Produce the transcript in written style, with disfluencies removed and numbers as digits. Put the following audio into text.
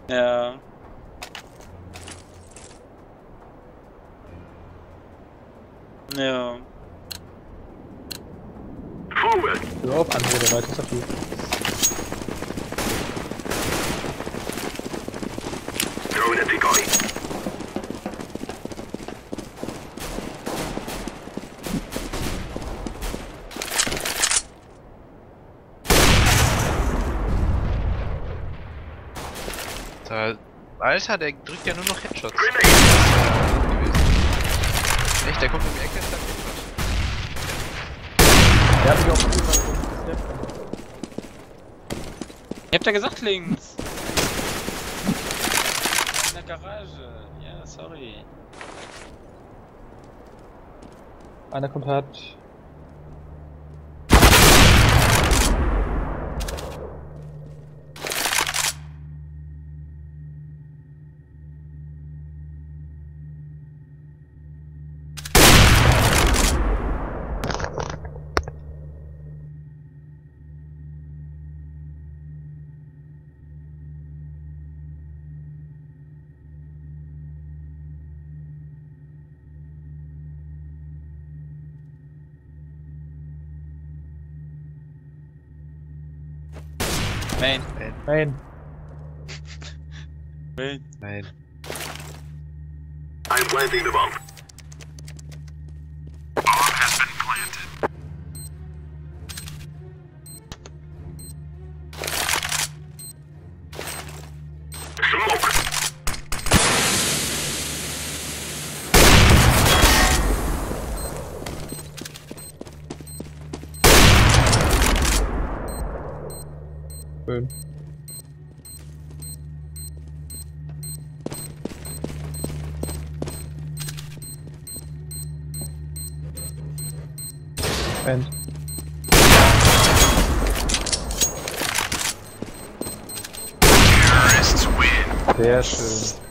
Ja. Ja. Hör auf, andere, der weiter ist auf die. Alter, der drückt ja nur noch Headshots. Echt, der kommt um die Ecke, ist dann Headshot. Der hat mich auch gut mal Ich hab ja gesagt links. In der Garage. Ja, sorry. einer kommt hart. Main. Nein. Main. Nein. I'm planting the bomb. Bomb has been planted. Smoke. Schön. End. Terrorists win. Sehr schön.